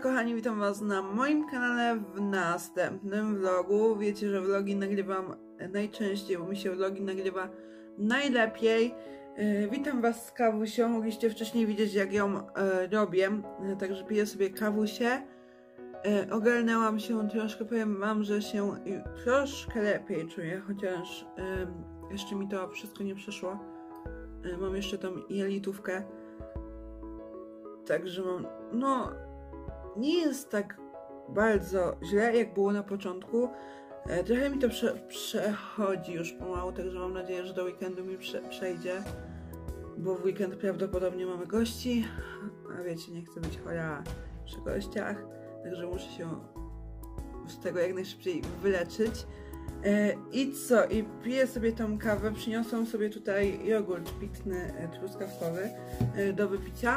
kochani, witam was na moim kanale w następnym vlogu. Wiecie, że vlogi nagrywam najczęściej, bo mi się vlogi nagrywa najlepiej. Witam was z kawusią, mogliście wcześniej widzieć, jak ją robię, także piję sobie kawusię. Ogarnęłam się troszkę, powiem wam, że się troszkę lepiej czuję, chociaż jeszcze mi to wszystko nie przeszło. Mam jeszcze tą jelitówkę, także mam, no nie jest tak bardzo źle, jak było na początku. Trochę mi to przechodzi już pomału, także mam nadzieję, że do weekendu mi przejdzie, bo w weekend prawdopodobnie mamy gości, a wiecie, nie chcę być chora przy gościach, także muszę się z tego jak najszybciej wyleczyć. I co? I piję sobie tą kawę, przyniosłam sobie tutaj jogurt pitny, truskawkowy do wypicia.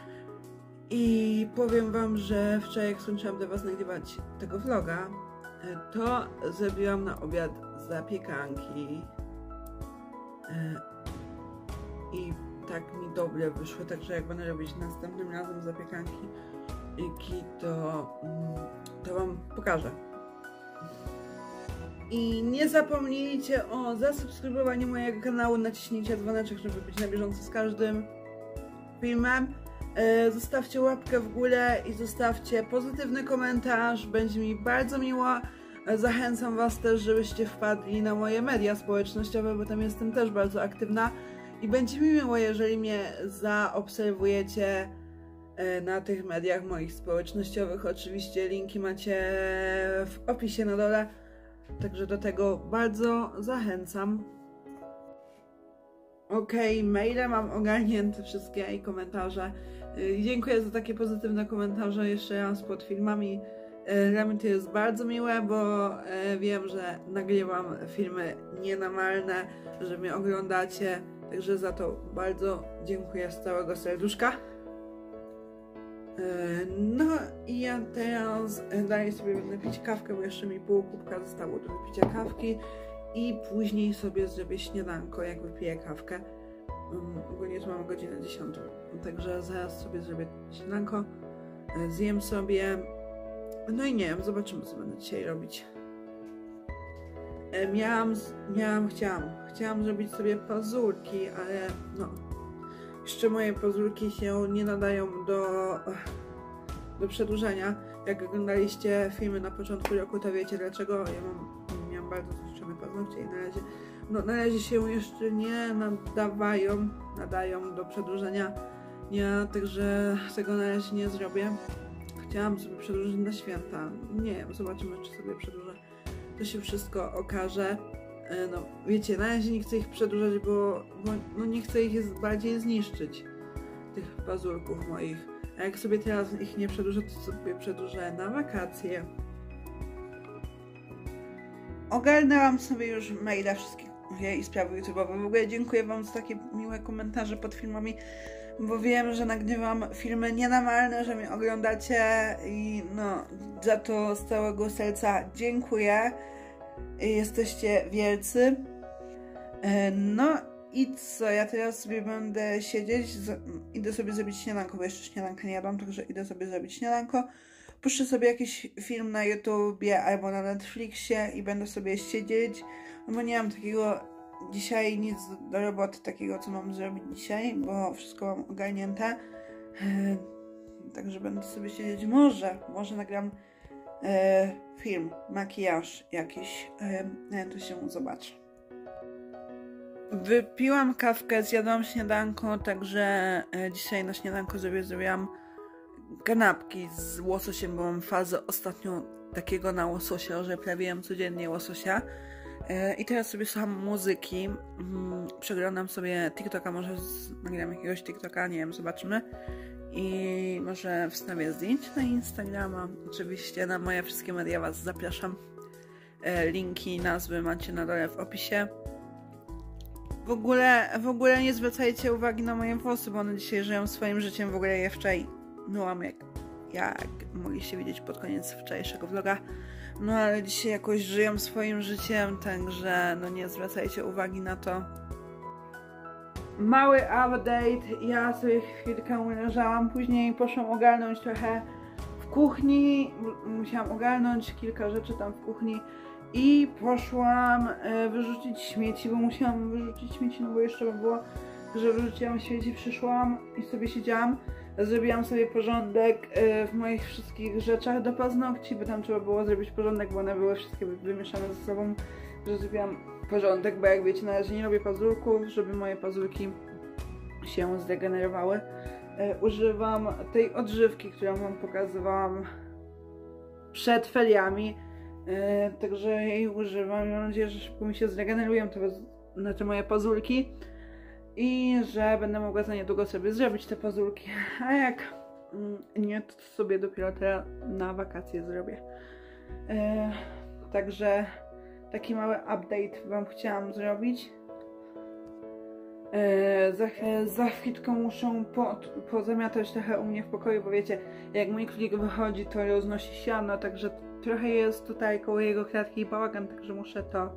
I powiem wam, że wczoraj jak skończyłam dla was nagrywać tego vloga, to zrobiłam na obiad zapiekanki. I tak mi dobre wyszło, także jak będę robić następnym razem zapiekanki, to wam pokażę. I nie zapomnijcie o zasubskrybowaniu mojego kanału, naciśnijcie dzwoneczek, żeby być na bieżąco z każdym filmem. Zostawcie łapkę w górę i zostawcie pozytywny komentarz, będzie mi bardzo miło. Zachęcam was też, żebyście wpadli na moje media społecznościowe, bo tam jestem też bardzo aktywna i będzie mi miło, jeżeli mnie zaobserwujecie na tych mediach moich społecznościowych. Oczywiście linki macie w opisie na dole, także do tego bardzo zachęcam. Okej, maile mam ogarnięte wszystkie i komentarze. Dziękuję za takie pozytywne komentarze jeszcze raz pod filmami. Dla mnie to jest bardzo miłe, bo wiem, że nagrywam filmy nienormalne, że mnie oglądacie, także za to bardzo dziękuję z całego serduszka. No i ja teraz dalej sobie będę pić kawkę, bo jeszcze mi pół kubka zostało do wypicia kawki i później sobie zrobię śniadanko, jak wypiję kawkę. Ogólnie to mamy godzinę 10, także zaraz sobie zrobię śniadanko, zjem sobie, no i nie wiem, zobaczymy, co będę dzisiaj robić. Chciałam zrobić sobie pazurki, ale no, jeszcze moje pazurki się nie nadają do przedłużenia. Jak oglądaliście filmy na początku roku, to wiecie dlaczego. Miałam bardzo zniszczone paznokcie i na razie się jeszcze nie nadają do przedłużenia. Także tego na razie nie zrobię. Chciałam sobie przedłużyć na święta. Nie wiem, zobaczymy, czy sobie przedłużę. To się wszystko okaże. No wiecie, na razie nie chcę ich przedłużać, bo no nie chcę ich bardziej zniszczyć, tych pazurków moich. A jak sobie teraz ich nie przedłużę, to sobie przedłużę na wakacje. Ogarnęłam sobie już maila wszystkie i sprawy YouTube'owe. W ogóle dziękuję wam za takie miłe komentarze pod filmami, bo wiem, że nagrywam filmy nienormalne, że mnie oglądacie i no za to z całego serca dziękuję. Jesteście wielcy. No i co, ja teraz sobie będę siedzieć, idę sobie zrobić śniadanko, bo jeszcze śniadanka nie jadłam, także idę sobie zrobić śniadanko. Puszczę sobie jakiś film na YouTubie albo na Netflixie i będę sobie siedzieć, no bo nie mam takiego dzisiaj nic do roboty, takiego co mam zrobić dzisiaj, bo wszystko mam ogarnięte. Także będę sobie siedzieć, może nagram film, makijaż jakiś, to się zobaczy. Wypiłam kawkę, zjadłam śniadanko, także dzisiaj na śniadanko zrobiłam kanapki z łososiem, bo mam fazę ostatnio takiego na łososia, że prawie jem codziennie łososia. I teraz sobie słucham muzyki, przeglądam sobie TikToka, może nagram jakiegoś TikToka, nie wiem, zobaczymy. I może wstawię zdjęć na Instagrama, oczywiście na moje wszystkie media was zapraszam. Linki, nazwy macie na dole w opisie. W ogóle nie zwracajcie uwagi na moje włosy, bo one dzisiaj żyją swoim życiem. W ogóle je wczoraj myłam, jak mogliście widzieć pod koniec wczorajszego vloga. No ale dzisiaj jakoś żyją swoim życiem, także no nie zwracajcie uwagi na to. Mały update, ja sobie chwilkę leżałam, później poszłam ogarnąć trochę w kuchni, musiałam ogarnąć kilka rzeczy tam w kuchni i poszłam wyrzucić śmieci, bo musiałam wyrzucić śmieci, no bo jeszcze by było, że wyrzuciłam śmieci, przyszłam i sobie siedziałam, zrobiłam sobie porządek w moich wszystkich rzeczach do paznokci, bo tam trzeba było zrobić porządek, bo one były wszystkie wymieszane ze sobą, że zrobiłam porządek, bo jak wiecie, na razie nie robię pazurków, żeby moje pazurki się zdegenerowały. Używam tej odżywki, którą wam pokazywałam przed feriami, także jej używam. Mam nadzieję, że szybko mi się zregenerują te moje pazurki i że będę mogła za niedługo sobie zrobić te pazurki, a jak nie, to sobie dopiero teraz na wakacje zrobię. Także taki mały update wam chciałam zrobić. Za chwilkę muszę pozamiatać trochę u mnie w pokoju, bo wiecie, jak mój królik wychodzi, to roznosi siano, także trochę jest tutaj koło jego klatki bałagan, także muszę to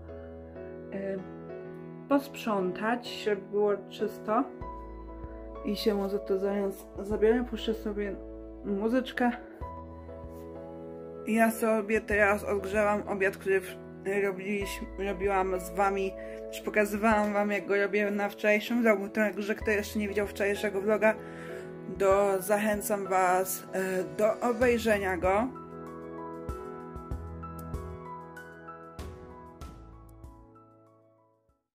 posprzątać, żeby było czysto i się za to zabiorę. Puszczę sobie muzyczkę. Ja sobie teraz odgrzewam obiad, który robiłam z wami, też pokazywałam wam, jak go robię na wczorajszym vlogu, także kto jeszcze nie widział wczorajszego vloga, zachęcam was do obejrzenia go.